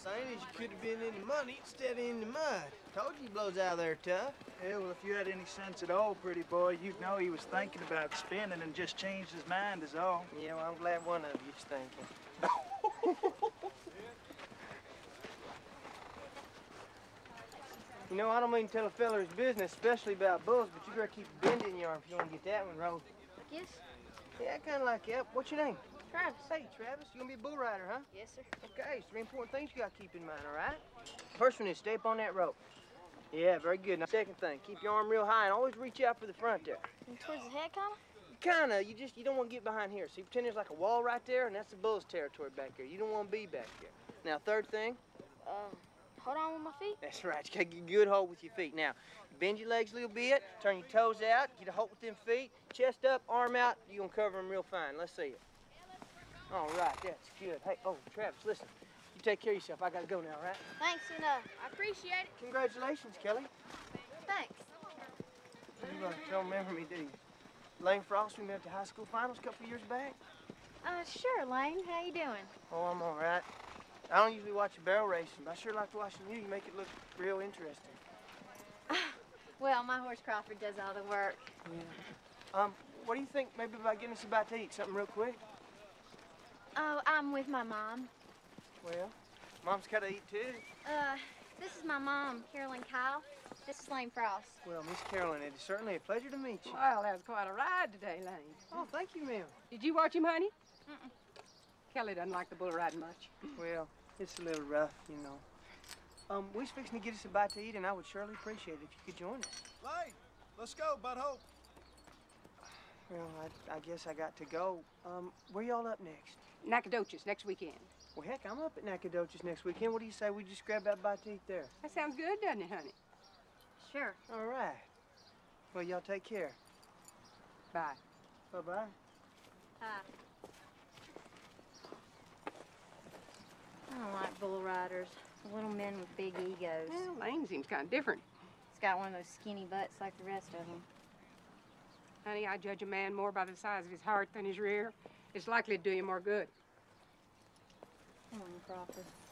saying is you could have been in the money instead of in the mud. Told you he blows out there tough. Yeah, well, if you had any sense at all, pretty boy, you'd know he was thinking about spinning and just changed his mind is all. Yeah, well, I'm glad one of you's thinking. You know, I don't mean to tell a fella his business, especially about bulls, but you better keep bending your arm if you want to get that one rolled. Yes? Yeah, kind of like that. What's your name? Travis. Hey, Travis, you gonna be a bull rider, huh? Yes, sir. Okay, three important things you gotta keep in mind, all right? First one is stay up on that rope. Yeah, very good. Now, second thing, keep your arm real high and always reach out for the front there. And towards the head, kinda? Kinda. You don't want to get behind here. See, pretend there's like a wall right there, and that's the bull's territory back there. You don't want to be back there. Now, third thing. Hold on with my feet. That's right. You gotta get a good hold with your feet. Now, bend your legs a little bit, turn your toes out, get a hold with them feet, chest up, arm out. You're gonna cover them real fine. Let's see it. All right, that's good. Hey, oh, Travis, listen. You take care of yourself. I gotta go now, all right? Thanks, and I appreciate it. Congratulations, Kelly. Thanks. You don't remember me, do you? Lane Frost, we met at the high school finals a couple years back. Sure, Lane. How you doing? Oh, I'm all right. I don't usually watch a barrel racing, but I sure like watching you. You make it look real interesting. Well, my horse Crawford does all the work. Yeah. What do you think maybe about getting us about to eat something real quick? Oh, I'm with my mom. Well, Mom's gotta eat too. This is my mom, Kelli Kyle. This is Lane Frost. Well, Miss Carolyn, it is certainly a pleasure to meet you. Well, that was quite a ride today, Lane. Oh, thank you, ma'am. Did you watch him, honey? Mm-mm. Kelly doesn't like the bull riding much. Well, it's a little rough, you know. We was fixing to get us a bite to eat, and I would surely appreciate it if you could join us. Lane, let's go, Bud Hope. Well, I guess I got to go. Where y'all up next? Nacogdoches next weekend. Well, heck, I'm up at Nacogdoches next weekend. What do you say we just grab that bite to eat there? That sounds good, doesn't it, honey? Sure. All right. Well, y'all take care. Bye. Bye-bye. I don't like bull riders. Little men with big egos. Well, Lane seems kind of different. He's got one of those skinny butts like the rest of them. Honey, I judge a man more by the size of his heart than his rear. It's likely to do you more good. Come on, Crawford.